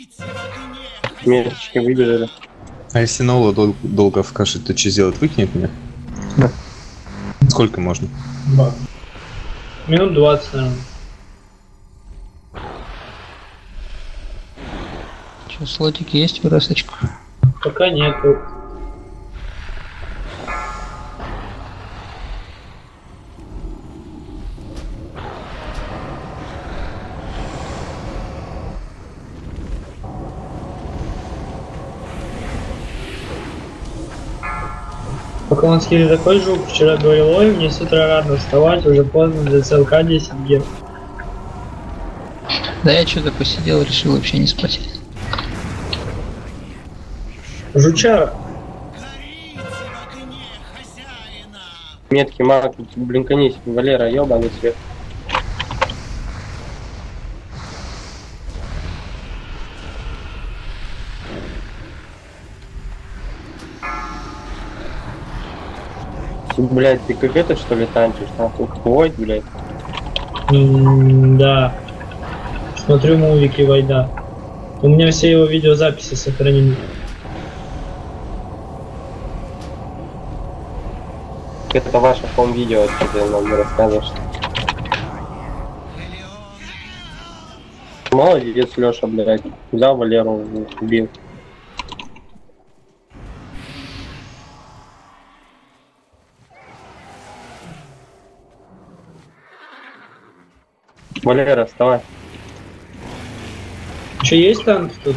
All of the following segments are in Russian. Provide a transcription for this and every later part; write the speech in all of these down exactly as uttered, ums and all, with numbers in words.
Меточки выбежали. А если Нола дол долго вкашет, то что сделать? Выкинет меня? Да. Сколько можно? Да. Минут двадцать, наверное. Че, слотик есть в росочку? Пока нету. Пока он скилли такой жук, вчера говорил, ой, мне с утра рано вставать, уже поздно, для ЦЛК десять гер. Да я что-то посидел, решил вообще не спать. Жучара. Метки, маг, блинканись, Валера, ёбаный свет. Блять, ты как это что ли танчишь? Там как Войд, блять. М, да. Смотрю мувики Вайда. У меня все его видеозаписи сохранены. Это ваше хом-видео, что ты нам не рассказываешь. Молодец, Лёша, блядь. Взял Валеру, убил. Валера, вставай. Че, есть танк тут?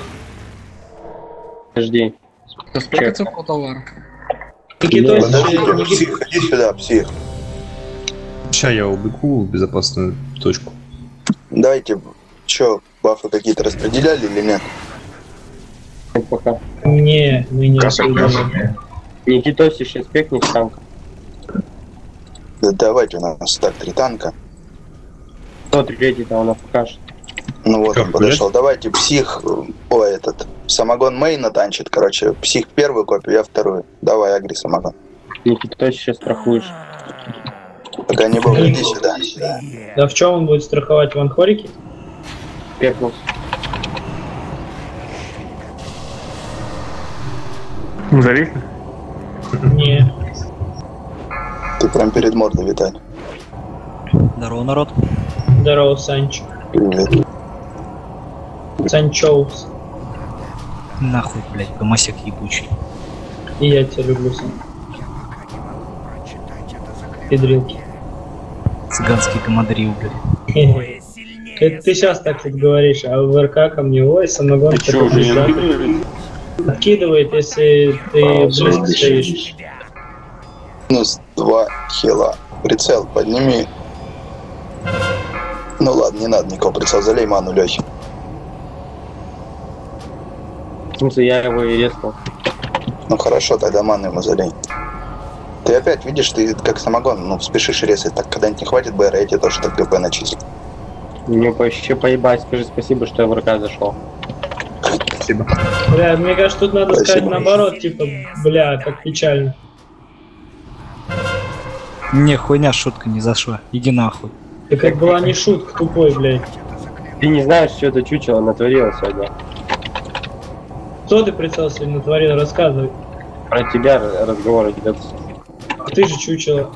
Жди. Сколько цепов товара? Никитос, Подождите, Никит- псих, иди сюда, псих. Сейчас я убегу в безопасную точку. Дайте, чё, бафы какие-то распределяли или нет? Пока. Не, мы не распределяем. Никитос, сейчас пекнет танк. Да давайте, у нас так, три танка. Кто третий-то он покажет. Ну вот Как, он подошел. Давайте, псих, ой, этот, самогон мейна танчит, короче, псих первую копию, я вторую. Давай, агри самогон. Никитос, сейчас страхуешь. Пока не было, иди сюда. Да в чем он будет страховать ванхорики? Пекнулся. Зависли? Не. Ты прям перед мордой, Виталий. Здорово, народ. Здорово, Санч. Привет. Санчоус. Нахуй, блядь, гомосек ебучий. И я тебя люблю, Сан. Педрилки. Цыганский гамадрил, блядь. Это ты сейчас так вот говоришь, а в РК ко мне, ой, самогон Ты чё, уже не побеждает. накидываешь? Откидывает, если ты А, близко всё. стоишь. Минус два хила. Прицел подними. Ну ладно, не надо никого прицел, залей ману Лёхи. В смысле, я его и резал. Ну хорошо, тогда ману ему залей. Ты опять видишь, ты как самогон, ну спешишь резать, так когда-нибудь не хватит БР, я тебе тоже так ГП начислю. Мне вообще поебать, скажи спасибо, что я в РК зашел. Спасибо. Бля, мне кажется, тут надо Спасибо. сказать наоборот, типа, бля, как печально. Не, хуйня, шутка не зашла. Иди нахуй. Ты как была не шутка, тупой, блядь. Ты не знаешь, что это чучело натворило сегодня. Что ты прицел сегодня натворил, рассказывай. Про тебя разговор идет. Ты же чучело.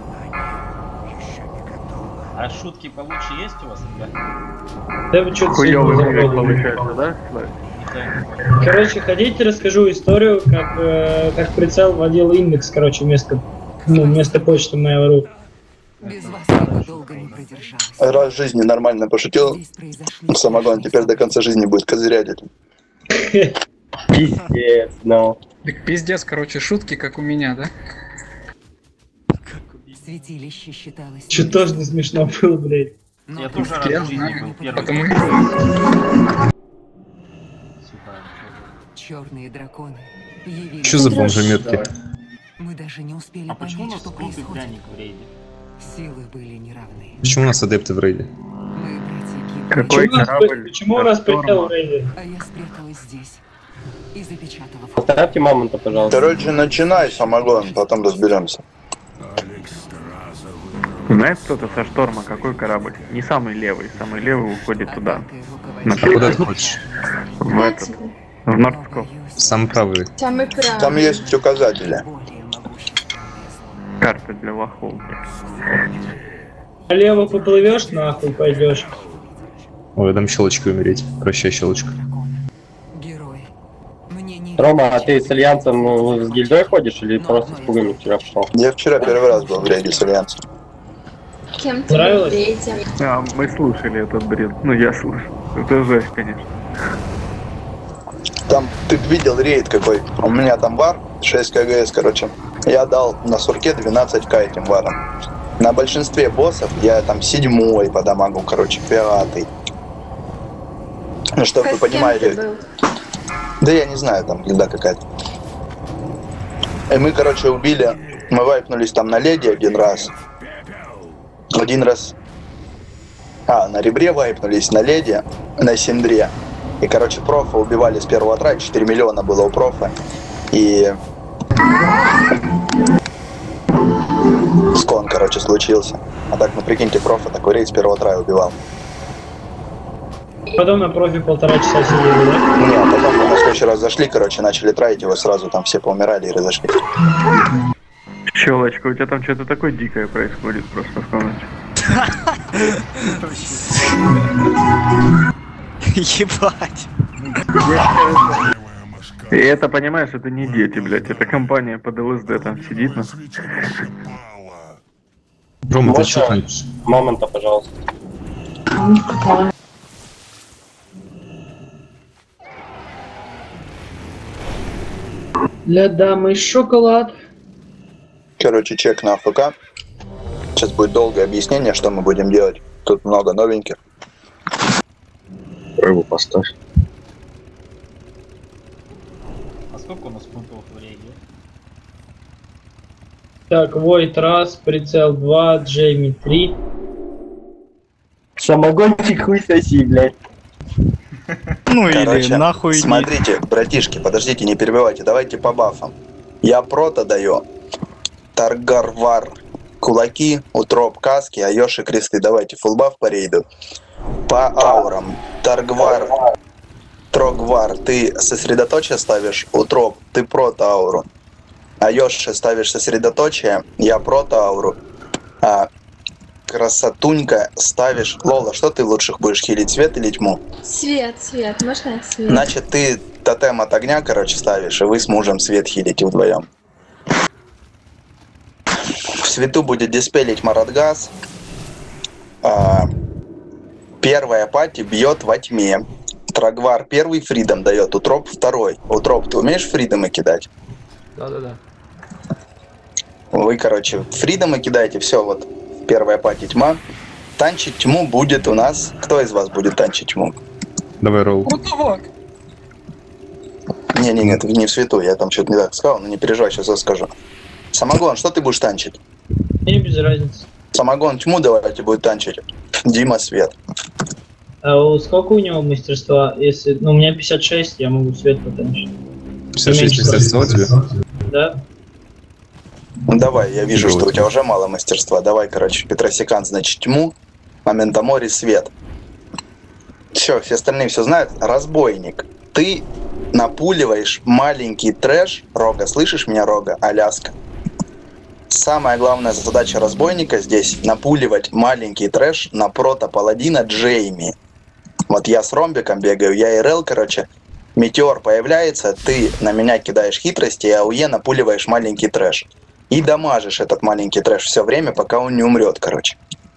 А шутки получше есть у вас, ребят? Да вы что-то Хуёвый сегодня блядь, заходили. получается, да? Короче, хотите, расскажу историю, как, э, как прицел вводил индекс, короче, вместо, ну, вместо почты Mail.ru. Без вас я бы долго не продержалась. Раз в жизни нормально пошутил, Здесь произошли самогон теперь до конца жизни будет козырять. Пиздец, ну. Так пиздец, короче, шутки, как у меня, да? святилище считалось. Че тоже не смешно было, блядь. Но Я тоже Я раз в жизни знаю, был первый. потому и... черные драконы явились. Что за бомжеметки? Мы даже не успели А почему у понять, нас что крупный происходит. пряник в рейде? Силы были неравны. Почему у нас адепты в рейде? Мы, братья Гибрид, Какой Почему у нас, корабль? почему у нас Шторма. прицел Рейди? а я спряталась здесь и запечатала вход. Поставьте мамонта, пожалуйста. Короче, начинай самогон, потом разберемся. Знает кто-то со шторма, какой корабль? Не самый левый, самый левый уходит туда. Атакой На руководила А куда ты шторм. хочешь? В В этот, в Нордскоп. Сам правый. Самый правый. Там есть указатели. Карта для лохов. Налево поплывешь, нахуй пойдешь. Ой, дам щелочкой умереть. Прощай, щелочка. Герой. Мне не Рома, а ты с Альянсом ну, с гильдой ходишь или просто с пугами вчера пошел? Я вчера первый раз был в рейде с Альянсом. Кем ты Нравилось? третьим? А, мы слушали этот бред. Ну, я слушал. Это жесть, конечно. Там ты видел рейд какой? У меня там вар шесть КГС, короче. Я дал на сурке двенадцать ка этим варом. На большинстве боссов я там седьмой по дамагу, короче, пятый. Ну, чтоб Как вы с кем понимали. ты был? Да я не знаю, там гильда какая-то. И мы, короче, убили, мы вайпнулись там на леди один раз. Один раз. А, на ребре вайпнулись, на леди, на синдре. И, короче, профа убивали с первого трая, четыре миллиона было у профа. И... скон, короче, случился. А так, ну прикиньте, профа такой рейд с первого трая убивал. Потом на профи полтора часа сидели, да? Не, а потом мы на следующий раз зашли, короче, начали траить его сразу, там все поумирали и разошлись. Щелочка, у тебя там что-то такое дикое происходит просто в комнате. Ебать. И это, понимаешь, это не дети, блядь, это компания под ЛСД там сидит, ну. Рома, ты Можно чё там? Мамонта, пожалуйста. Для дамы шоколад. Короче, чек на АФК. Сейчас будет долгое объяснение, что мы будем делать. Тут много новеньких. Рыбу поставь. А сколько у нас пунктов в рейде? Так, Войт раз, прицел два, Джейми три. Самогончик хуй соси, блядь. Ну Короче, или нахуй иди. смотрите, братишки, подождите, не перебивайте, давайте по бафам. Я прото даю. Таргарвар кулаки, утроп каски, Айоши кресты. Давайте фулбаф по рейду. По аурам. Таргвар, Трогвар, ты сосредоточие ставишь, утроп, ты прото ауру. Айоши ставишь сосредоточие, я прото ауру. А красотунька ставишь... Лола, что ты лучших будешь хилить, свет или тьму? Свет, свет, можно свет? Значит, ты тотем от огня, короче, ставишь, и вы с мужем свет хилите вдвоем. В свету будет диспелить Марадгас. А, первая пати бьет во тьме. Трагвар первый фридом дает, утроп второй. Утроп, ты умеешь фридомы кидать? Да-да-да. Вы, короче, фридомы кидаете, все, вот, первая пати тьма. Танчить тьму будет у нас... Кто из вас будет танчить тьму? Давай, ролл. Крутовок! Не-не-не, это не в свету, я там что-то не так сказал, но не переживай, сейчас я скажу. Самогон, что ты будешь танчить? Мне без разницы. Самогон тьму давайте будет танчить. Дима свет. А у, сколько у него мастерства? Если, ну, у меня пятьдесят шесть, я могу свет потанчить. пятьдесят шесть мастерства тебе? Да? Ну давай, я вижу, что у тебя уже мало мастерства. Давай, короче, Петросекан, значит, тьму, Моментомори свет. Все, все остальные все знают. Разбойник. Ты напуливаешь маленький трэш. Рога, слышишь меня, Рога? Аляска. Самая главная задача разбойника здесь напуливать маленький трэш на прото-паладина Джейми. Вот я с ромбиком бегаю, я РЛ, короче. Метеор появляется, ты на меня кидаешь хитрости, и АУЕ напуливаешь маленький трэш. И дамажишь этот маленький трэш все время, пока он не умрет, короче.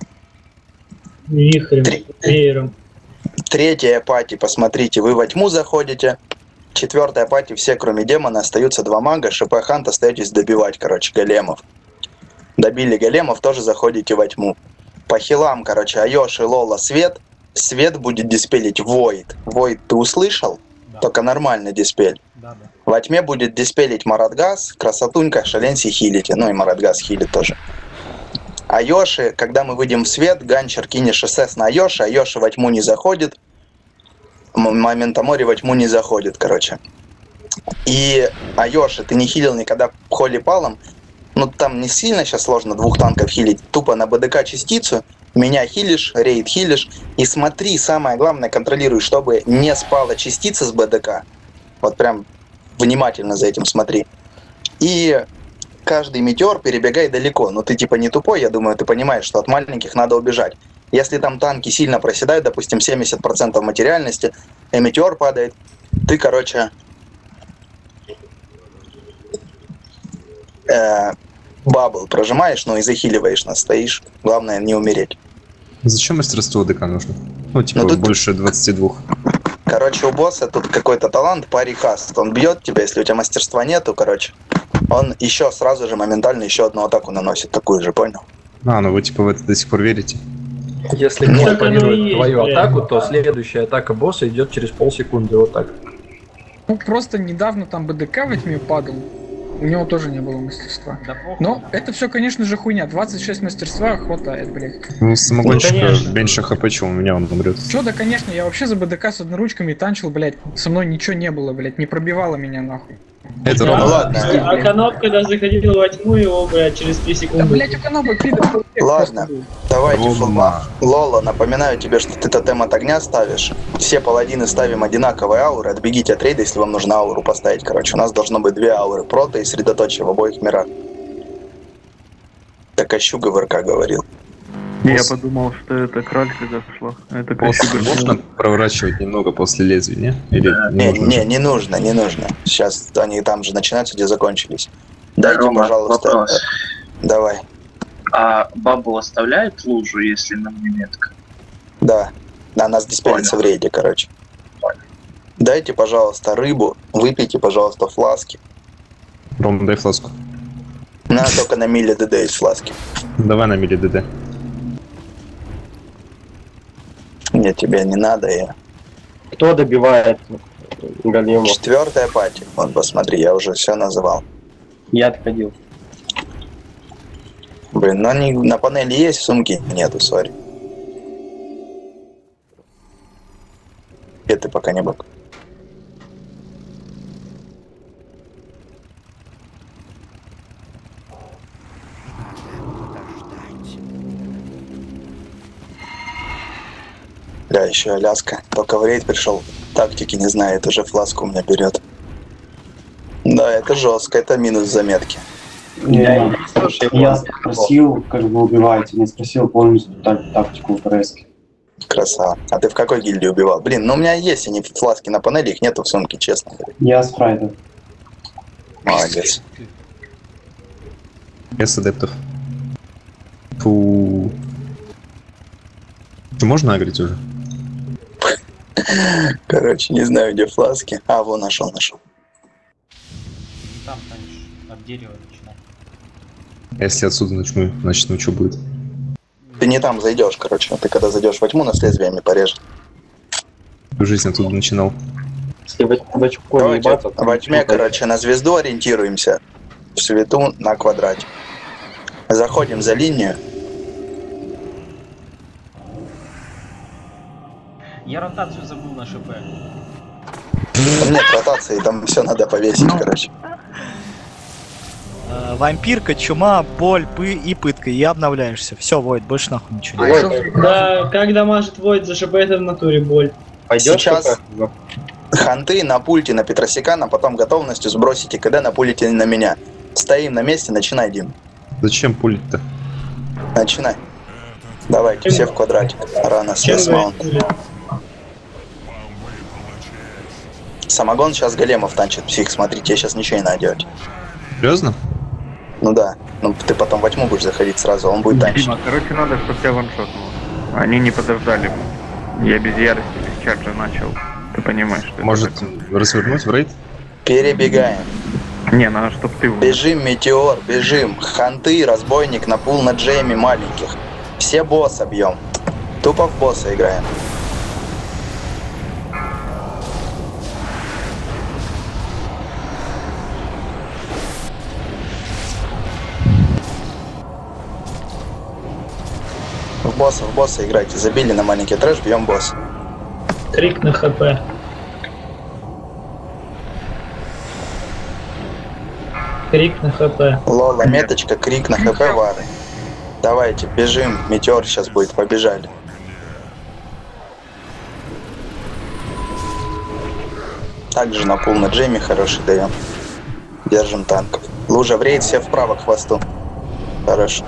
Вихрем, Три. веером. Третья пати, посмотрите, вы во тьму заходите. Четвертая пати, все кроме демона, остаются два мага. ШП Хант остаетесь добивать, короче, големов. Добили големов, тоже заходите во тьму. По хилам, короче, Айоши, Лола, свет. Свет будет диспелить Войд. Войд ты услышал? Да. Только нормальный диспель. Да, да. Во тьме будет диспелить Марадгас, Красотунька, Шаленси хилите. Ну и Марадгас хилит тоже. Айоши, когда мы выйдем в свет, Ганчер кинешь СС на Айоши, Айоши во тьму не заходит. Моментомори во тьму не заходит, короче. И Айоши, ты не хилил никогда Холли Палом. Ну там не сильно сейчас сложно двух танков хилить. Тупо на БДК частицу Меня хилишь, рейд хилишь. И смотри, самое главное, контролируй, чтобы не спала частица с БДК. Вот прям внимательно за этим смотри. И каждый метеор перебегай далеко. Но ты типа не тупой, я думаю, ты понимаешь, что от маленьких надо убежать. Если там танки сильно проседают, допустим, семьдесят процентов материальности, и метеор падает, ты, короче, э, бабл прожимаешь, ну и захиливаешь нас, стоишь. Главное не умереть. Зачем мастерство ДК нужно? Ну, типа, Ну, тут- больше двадцати двух. Короче, у босса тут какой-то талант, парикаст. Он бьет тебя, если у тебя мастерства нету, короче. Он еще сразу же моментально еще одну атаку наносит, такую же, понял? А, ну вы типа в это до сих пор верите? Если Нет, босс так оно и парирует есть, твою блин. атаку, то следующая атака босса идет через полсекунды, вот так. Ну, просто недавно там БДК во тьме падал. У него тоже не было мастерства. Да похуй. Но это все, конечно же, хуйня. двадцать шесть мастерства хватает, блядь. Ну, самогонщика конечно. меньше хп, чем у меня он умрет. Чё, да, конечно, я вообще за БДК с одноручками танчил, блядь. Со мной ничего не было, блядь. Не пробивало меня, нахуй. Это А, ровно. ладно. а Каноп, когда заходил во тьму, его, блядь, через три Да, секунды. блядь, у Каноба пидор. Ладно. Давайте, Рома. фулба. Лола, напоминаю тебе, что ты тотем от огня ставишь. Все паладины ставим одинаковые ауры. Отбегите от рейда, если вам нужно ауру поставить. Короче, у нас должно быть две ауры. Прото и средоточие в обоих мирах. Так Кощуга в РК говорил. Я Босс. подумал, что это кралька зашла. Это Босс Кощуга. можно проворачивать немного после лезвия, не? Или не, Не, нужно не, же? не нужно, не нужно. Сейчас они там же начинаются, где закончились. Дайте, Рома, пожалуйста. вопрос. э, Давай. А бабу оставляет лужу, если на мне метка? Да. Да, нас диспелится в рейде, короче. Дайте, пожалуйста, рыбу. Выпейте, пожалуйста, фласки. Ром, дай фласку. Надо только на миле ДД из фласки. Давай на мили ДД. Нет, тебе не надо. Я... Кто добивает голема? Четвертая пати. Вот, посмотри, я уже все называл. Я отходил. Блин, ну они на панели есть, в сумке нету, сори. Где ты пока не был? Да, еще Аляска. Только в рейд пришел. Тактики не знает, уже фласку у меня берет. Да, это жестко, это минус заметки. Я, Слушай, я спросил, как вы убиваете, не спросил полностью так- тактику ФРС. Красава. А ты в какой гильдии убивал? Блин, ну у меня есть они фласки на панели, их нету в сумке, честно говоря. Я с Фрайда. Молодец. Я с адептов. Фу. Что, можно агрить уже? Короче, не знаю, где фласки. А, вон, нашел, нашел. Там, конечно, от дерева начинать. А если отсюда начну, значит, ну что будет? Ты не там зайдешь, короче. Ты когда зайдешь во тьму, нас лезвиями порежет. Всю жизнь оттуда начинал. Если в в очко не Давайте ебаться, то во тьме, короче, на звезду ориентируемся. В свету на квадрате. Заходим за линию. Я ротацию забыл на ШП. Там нет ротации, там все надо повесить, короче. Э, Вампирка, чума, боль, пы и пытка. И обновляешься. Все, Войд, больше нахуй ничего не Ой, да, как дамажит Войд за ШП, это в натуре боль. пойдешь Сейчас ханты на пульте на Петросикана, потом готовностью сбросите, когда напулите на меня. Стоим на месте, начинай, Дим. Зачем пулить-то? Начинай. Давайте, все в квадрате. Рано Чем с вы маунт. пулите? Самогон сейчас големов танчит, псих, смотрите, я сейчас ничего не надо делать. Серьезно? Ну да, ну ты потом во тьму будешь заходить сразу, он будет танчить. Дима, короче, надо, чтобы тебя ваншотнуло. Они не подождали. Я без ярости, без чарджа начал. Ты понимаешь, что Может, это такое? развернуть в рейд? Перебегаем. Не, надо, чтобы ты... Бежим, метеор, бежим. Ханты, разбойник, на пул на джейми маленьких. Все босса бьем. Тупо в босса играем. В босса, в босса играйте. Забили на маленький трэш, бьем босса. Крик на ХП. Крик на ХП. Лола, меточка, крик на хп вары. Давайте, бежим. Метеор сейчас будет. Побежали. Также на пул на Джейми хороший даем. Держим танков. Лужа в рейд, все вправо к хвосту. Хорошо.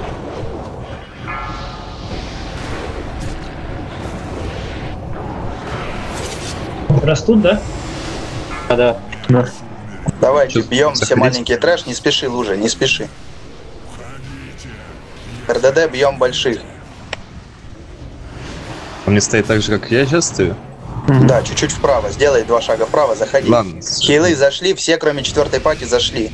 Растут, да? А, да. Да. Давайте, Чё, бьем все заходить? маленькие трэш. Не спеши, Лужа, не спеши. РДД бьем больших. Он не стоит так же, как я сейчас стою? Да, чуть-чуть вправо. Сделай два шага вправо, заходи. Ладно. Хилы зашли, все кроме четвертой паки зашли.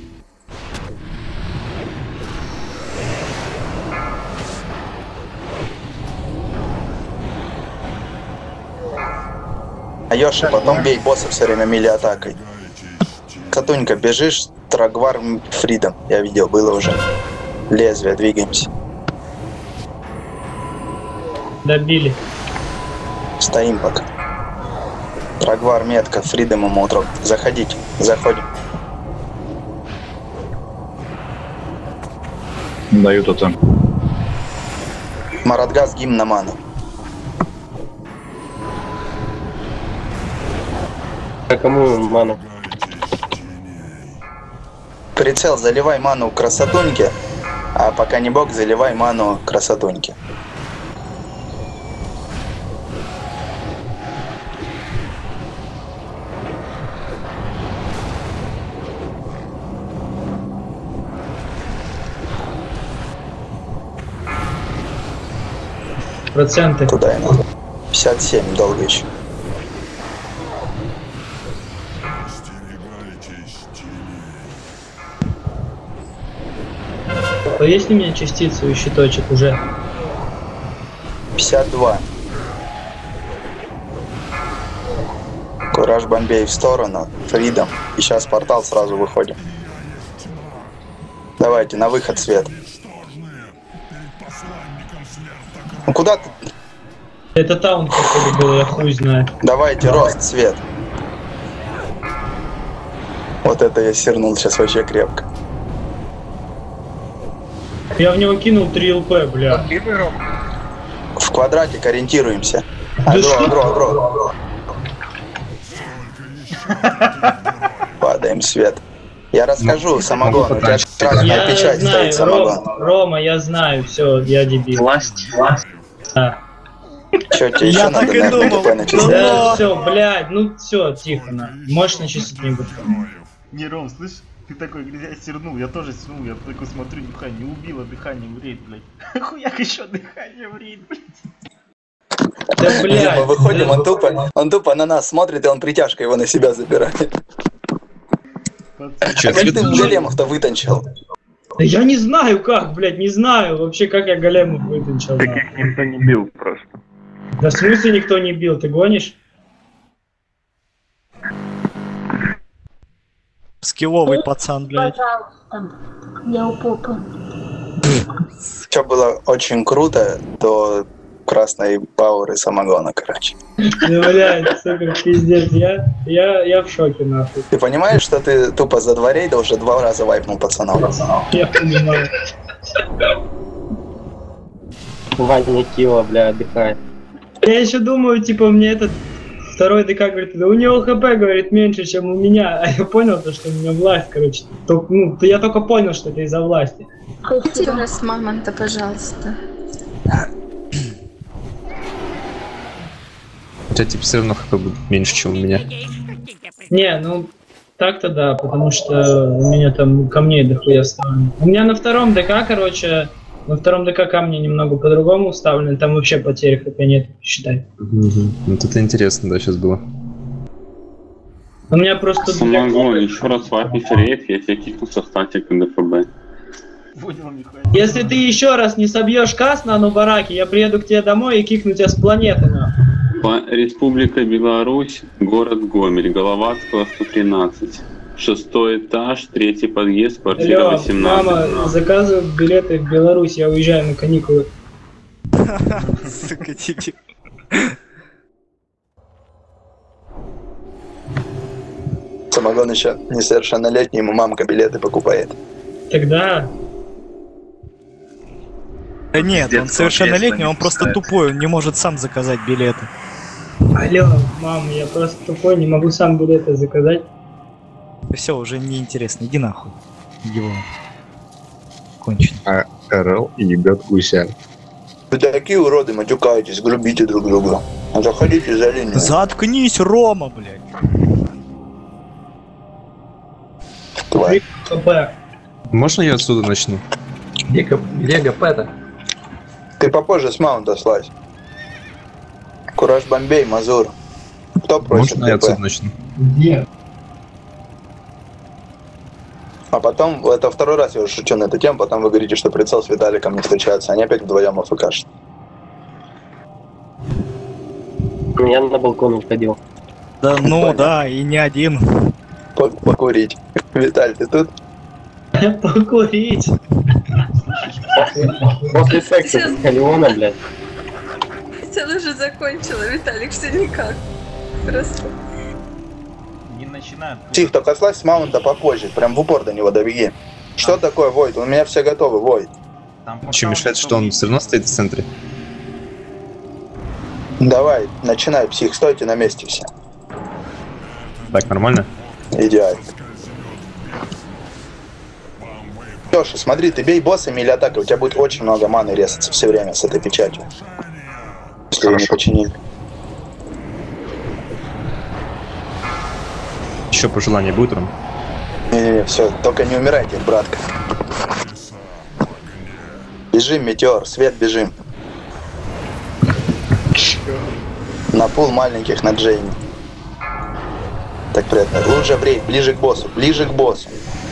А Йоши, потом бей босса все время мили атакой. Катунька, бежишь, Трагвар Фридом. Я видел, было уже. Лезвие, двигаемся. Добили. Стоим пока. Трагвар, метка, Фридом ему утрок. Заходите, заходим. Дают это. Марадгас, гимн на ману. А кому ману? Прицел, заливай ману красотуньке, а пока не бог, заливай ману красотуньке. Проценты. Туда и надо. пятьдесят семь, долго еще. А есть ли у меня частицы и щиточек уже? пятьдесят два. Кураж Бомбей в сторону. Фридом. И сейчас портал сразу выходим. Давайте, на выход, Свет. Ну куда ты? Это таун, походу, был, я хуй знаю. Давайте, рост, Свет. Вот это я сернул сейчас вообще крепко. Я в него кинул три ЛП, бля. В квадратик ориентируемся. Да Агро, что? агро, агро. Падаем, Свет. Я расскажу, самогон. У тебя красная Я печать знаю, стоит, самогон. Ром, Рома, я знаю, все, я дебил. Власть. А. Че, тебе еще Я надо, так и наверное, думал. ГП начислить? Да, все, блядь, ну все, тихо, на. Можешь начислить мне ГП. Не, Ром, слышь, ты такой, я сернул, я тоже сернул, я такой смотрю, нихуя не убило дыхание в рейд, блядь. Хуяк еще дыхание в рейд, блядь. Да, Не, блядь. мы выходим, он тупо, он тупо на нас смотрит, и он притяжкой его на себя забирает. А Чё, как ты Свет, големов-то вытанчил? Да я не знаю как, блядь, не знаю вообще, как я големов вытанчил. Так их никто не бил просто. Да в смысле никто не бил, ты гонишь? Скилловый пацан, блядь. Я у попы. Все было очень круто до красной пауры самогона, короче. Ну, блядь, супер, пиздец, я, я, я в шоке, нахуй. Ты понимаешь, что ты тупо за два рейда уже два раза вайпнул пацанов? Я понимаю. Ваня Кила, бля, отдыхает. Я еще думаю, типа, мне этот второй ДК говорит, да у него ХП, говорит, меньше, чем у меня. А я понял, то, что у меня власть, короче. Только, ну, я только понял, что это из-за власти. Купите у нас мамонта, пожалуйста. у тебя типа все равно хп будет меньше, чем у меня. Не, ну, так-то да, потому что у меня там камней дохуя вставлено. У меня на втором ДК, короче, на втором ДК камни немного по-другому уставлены, там вообще потери ХП нет, считай. Угу. Вот это интересно, да, сейчас было. У меня просто... Самогон, еще раз вайпнуть рейд, я тебя кикну со статиком ДФБ. Если ты еще раз не собьешь каст на Анубараке, я приеду к тебе домой и кикну тебя с планеты, нахуй. Республика Беларусь, город Гомель, Головацкого сто тринадцать. Шестой этаж, третий подъезд, квартира Алло, восемнадцать. мама, заказываю билеты в Беларусь, я уезжаю на каникулы. Сука, тики. Самогон еще несовершеннолетний, ему мамка билеты покупает. Тогда... Да нет, С он детского совершеннолетний, кресла он не просто пускают. тупой, он не может сам заказать билеты. Алло, мам, я просто тупой, не могу сам билеты заказать. Все, уже неинтересно, иди нахуй. Его. Кончено. А РЛ ебет гуся. Вы такие уроды, матюкаетесь, грубите друг друга. Заходите за линию. Заткнись, Рома, блядь. Тварь. КП. Можно я отсюда начну? Где ГП-то? Ты попозже с маунта слазь. Кураж Бомбей, Мазур. Кто просит Можно я ГП? отсюда начну? Где? А потом, это второй раз я уже шучу на эту тему, потом вы говорите, что прицел с Виталиком не встречаются. Они опять вдвоем АФКшат. Я на балкон уходил. Да ну да, и не один. Покурить. Виталь, ты тут? Покурить. После секса с Калиона, блядь. Хотела уже закончила, Виталик, все никак. Просто. Не начинают. Тихо, только слазь с маунта попозже, прям в упор до него добеги. Что такое, Войд? У меня все готовы, Войд. Че мешает, что он все равно стоит в центре? Давай, начинай, псих, стойте на месте все. Так, нормально? Идеально. Леша, смотри, ты бей боссами или атакой, у тебя будет очень много маны резаться все время с этой печатью. Если ее не починили. Еще пожелание будет, Ром? Не-не-не, все, только не умирайте, братка. Бежим, метеор, свет, бежим. На пул маленьких на Джейми. Так приятно. Лучше брейк, ближе к боссу, ближе к боссу.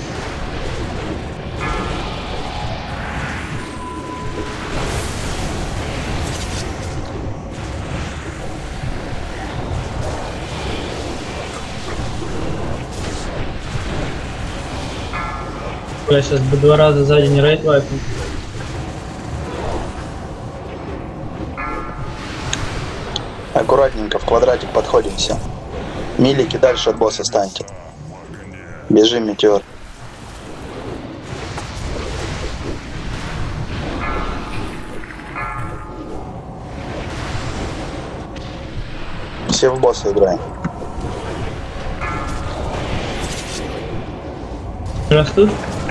Я сейчас бы два раза сзади не рейд вайпнул. Аккуратненько, в квадратик подходим все. Милики дальше от босса станьте. Бежим, метеор. Все в босса играем. Растут?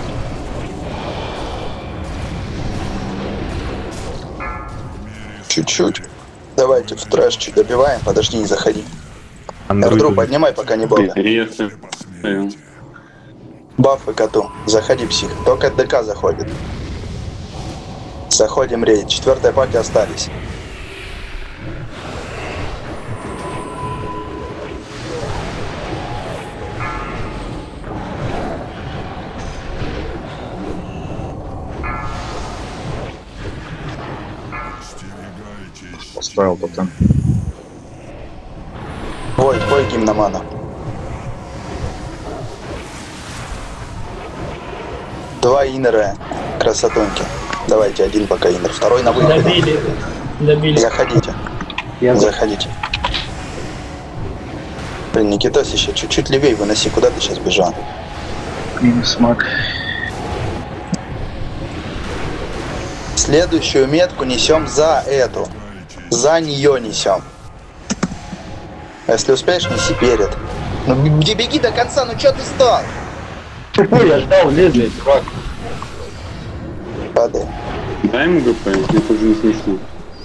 Чуть-чуть. Давайте в трэш чуть добиваем, подожди, не заходи. Эрдру поднимай, пока не бога. Бафы коту. Заходи, псих. Только ДК заходит. Заходим рейд. Четвертая паки остались. Поставил потом. Войд, бой гимн на ману. Два иннера красотоньки. Давайте один пока иннер. Второй на выходе. Добили. Добили. Заходите. Я... Заходите. Блин, Никитос еще чуть-чуть левее выноси. Куда ты сейчас бежал? Минус маг. Следующую метку несем за эту. За нее несем. Если успеешь, неси перед. Ну беги, беги до конца, ну чё ты стал? Тупой, я ждал лезвие, чувак. Падай. Дай ему ГП, это уже не смешно.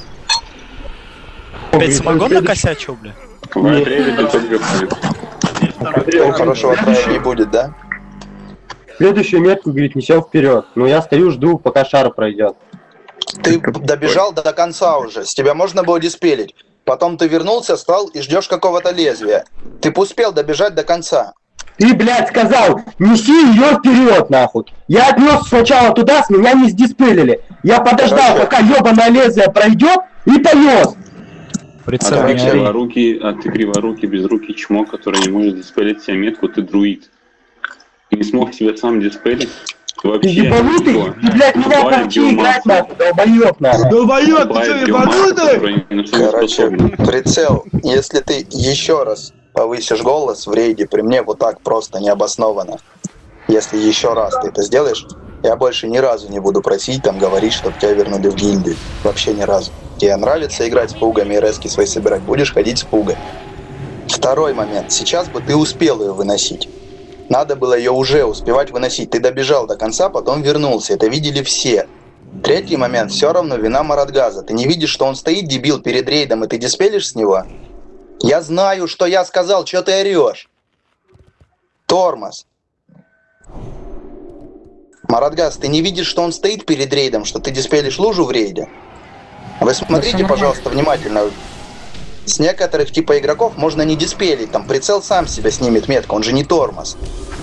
Опять самогон накосячил, бля? В отряде пятьсот ГП. Ну, хорошего трая не будет, да? Следующую метку, говорит, несем вперед. Но я стою, жду, пока шар пройдет. Ты добежал до конца уже. С тебя можно было диспелить. Потом ты вернулся, стал и ждешь какого-то лезвия. Ты бы успел добежать до конца. Ты, блядь, сказал, неси ее вперед, нахуй. Я отнес сначала туда, с меня не сдиспелили. Я подождал, Короче. пока ебаное лезвие пройдет, и понес. А ты криворукий, а ты криворукий, безрукий чмок, который не может диспелить себе метку, ты друид. Ты не смог себя сам диспелить? Вообще, Ты ебанутый? ничего. Ты, блядь, меня Тупая научи биомасса. играть, нахуй, долбоёб, нахуй. Долбоёб, ты что, ебанутый? Короче, прицел. Если ты еще раз повысишь голос в рейде при мне вот так просто необоснованно, если еще раз ты это сделаешь, Я больше ни разу не буду просить, там, говорить, чтобы тебя вернули в гильдию. Вообще ни разу. Тебе нравится играть с пугами и рески свои собирать, будешь ходить с пугой. Второй момент. Сейчас бы ты успел ее выносить. Надо было ее уже успевать выносить. Ты добежал до конца, потом вернулся. Это видели все. Третий момент. Все равно вина Марадгаза. Ты не видишь, что он стоит, дебил, перед рейдом, и ты диспелишь с него? Я знаю, что я сказал. Че ты орешь? Тормоз. Марадгаз, ты не видишь, что он стоит перед рейдом, что ты диспелишь лужу в рейде? Вы смотрите, пожалуйста, внимательно. С некоторых типа игроков можно не диспелить. Там прицел сам себя снимет метку. Он же не тормоз.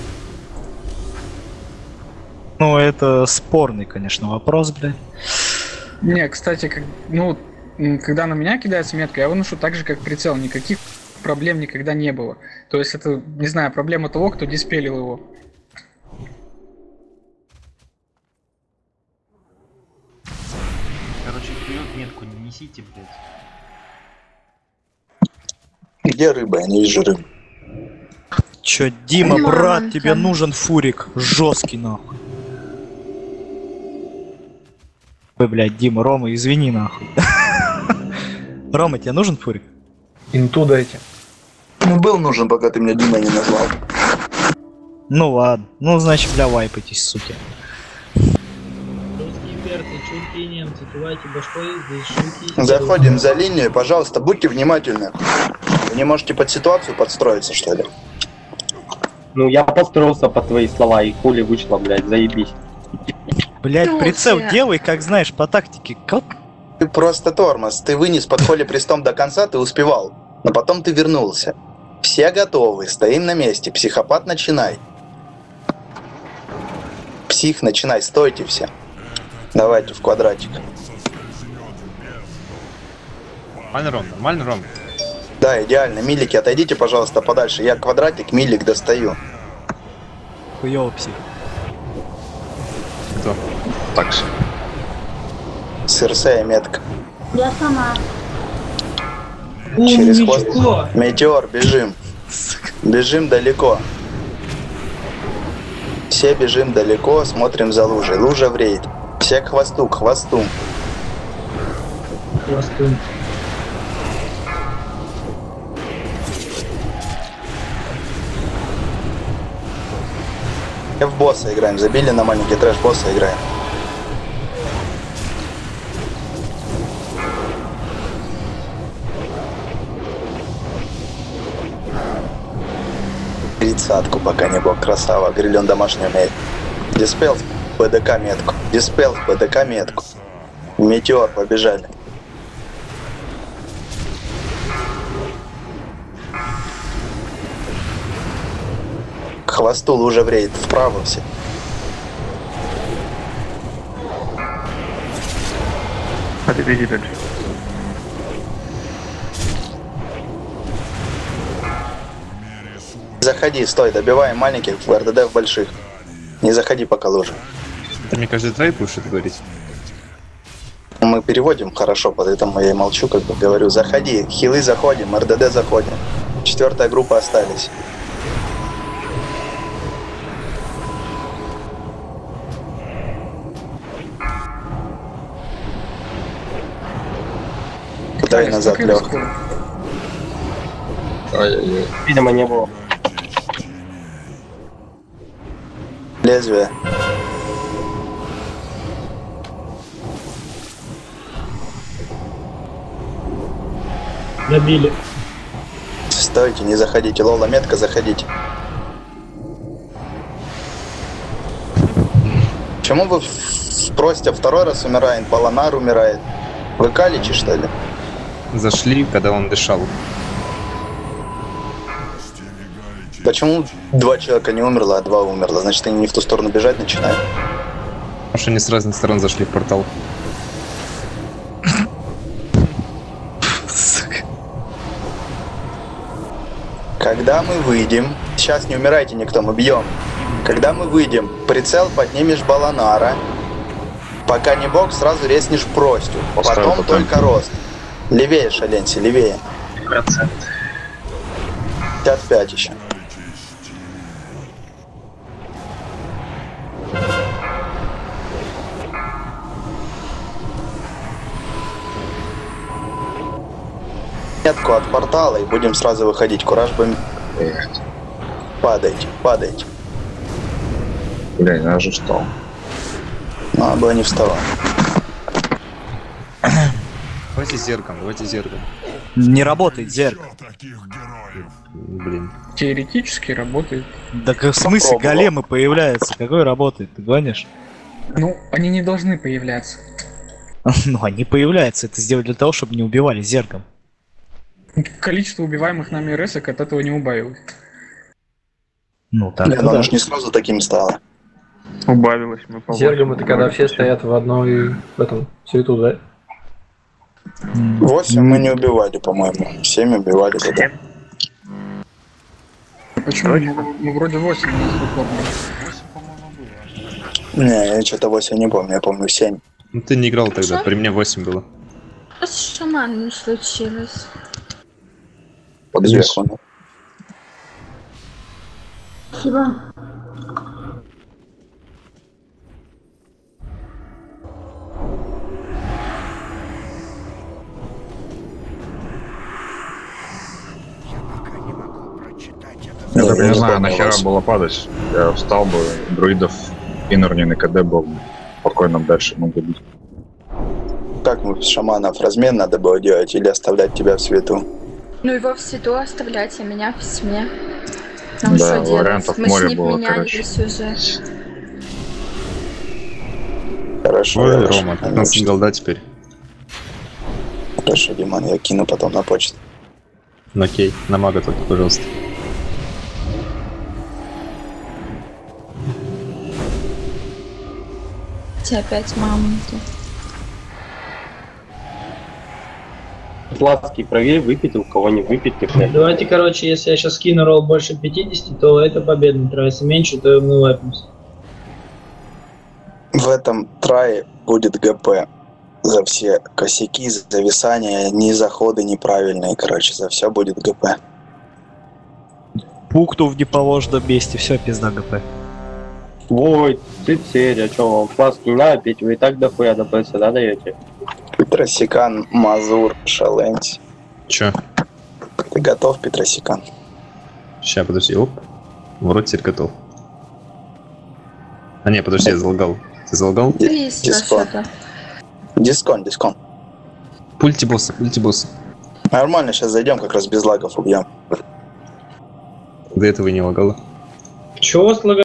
Ну, это спорный, конечно, вопрос, блядь. Не, кстати, как, ну, когда на меня кидается метка, я выношу так же, как прицел. Никаких проблем никогда не было. То есть это, не знаю, проблема того, кто диспелил его. Короче, вперед метку не несите, блядь. Где рыба? Я не вижу рыбы. Чё, Дима, Мама, брат, тебе там. нужен фурик. Жесткий, нахуй. Ой, блядь, Дима, Рома, извини, нахуй. Рома, тебе нужен фурик? Инту дайте. Ну, был нужен, пока ты меня Дима не назвал. Ну ладно. Ну, значит, бля, вайпайтесь, суки. Русские перцы, чурки и немцы, кивайте башкой, здесь шутки. Заходим за линию, пожалуйста, будьте внимательны. Вы не можете под ситуацию подстроиться, что ли? Ну, я подстроился под твои слова, и хули вышло, блядь, заебись. Блядь, Ну, прицел все. делай, как знаешь, по тактике. Как? Ты просто тормоз. Ты вынес под холи престом до конца, ты успевал. Но потом ты вернулся. Все готовы, стоим на месте. Психопат, начинай. Псих, начинай, стойте все. Давайте в квадратик. Нормально, Ром, нормально, Ром. Да, идеально. Милики, отойдите, пожалуйста, подальше. Я квадратик, милик достаю. Хуёво, псих. Кто? Так же. Серсея метка. Я сама. Через Умничко. хвост. Метеор, бежим. Бежим далеко. Все бежим далеко, смотрим за лужей. Лужа в рейд. Все к хвосту, к хвосту. Хвостун. В босса играем. Забили на маленький трэш, босса играем. Тридцатку пока не бог, красава. Грилен домашний умеет. Диспел БДК метку. Диспел БДК метку. Метеор, побежали. К хвосту лужа в рейд. Вправо все. Подбеги дальше. Заходи, стой, добиваем маленьких в РДД в больших. Не заходи пока лужа. Ты мне каждый трай будешь это говорить? Мы переводим хорошо, поэтому я и молчу, как бы говорю. Заходи, хилы заходим, РДД заходим. Четвертая группа остались. Куда и назад, Лех. Ай-яй-яй. Видимо, не было. Лезвие. Добили. Стойте, не заходите. Лола, метка, заходите. Почему вы спросите, второй раз умирает, Баланар умирает? Вы каличи, что ли? Зашли, когда он дышал. Почему два человека не умерло, а два умерло? Значит, они не в ту сторону бежать начинают? Потому что они с разных сторон зашли в портал. Когда мы выйдем, сейчас не умирайте никто, мы бьем. Когда мы выйдем, прицел поднимешь Баланара. Пока не бог, сразу резнешь Простю. Потом, потом только рост. Левее, Шаленси, левее. Процент. пятьдесят пять еще. метку от портала и будем сразу выходить. Кураж бы... Падайте, падайте. Бля, я же встал. Надо было не вставать. Давайте зерком, давайте зерком. Не работает зеркало. Блин. Теоретически работает. Да в смысле Попробовал. големы появляются? Какой работает? Ты гонишь? Ну, они не должны появляться. Ну, они появляются. Это сделать для того, чтобы не убивали зерком. Количество убиваемых нами РСок от этого не убавилось. Ну, так. Блин, оно ж не сразу таким стало. Убавилось мы по Зергом это когда все стоят в одной в этом цвету, да? Восемь мы не убивали, по-моему. Семь убивали тогда. Почему? Ну, ну, вроде восемь у нас выполнено. Не, я что-то восемь не помню, я помню семь. Ну ты не играл тогда, Что? при мне восемь было. Что с шаманом случилось? Под сверху. Спасибо. Я Не, даже я не не знаю, помню нахера вас. было падать. Я встал бы, друидов иннер на КД был, спокойно дальше могли быть. Как мы с шаманов размен надо было делать или оставлять тебя в свету? Ну его в свету оставлять, а меня в тьме. Ну Да, что вариантов делать? Мы с море ним было, менялись уже. Хорошо, Ой, хорошо. Рома, пятнадцать голда теперь. Хорошо, Диман, я кину потом на почту. Ну окей, на мага только, пожалуйста. Те опять мамонты. Сладкий, проверь, выпить, у кого не выпить, не хрен. Давайте, короче, если я сейчас кину ролл больше пятидесяти, то это победный трой. Если меньше, то мы лапимся. В этом трае будет ГП. За все косяки, за зависания, ни заходы неправильные, короче, за все будет ГП. Пукту в неположенном месте, все, пизда ГП. Ой, ты серия, чё вам фласки не надо пить, вы и так дохуя до ПС, да, даете? Петросикан, Мазур, Шаленти. Чё? Ты готов, Петросикан? Ща, подожди, оп. Вроде теперь готов. А не, подожди, я залгал. Ты залгал? Есть Дискон. что-то. Дискон, дискон. Пульти босса, пульти босса. Нормально, сейчас зайдем, как раз без лагов убьем. До этого и не лагало. Чего слагать?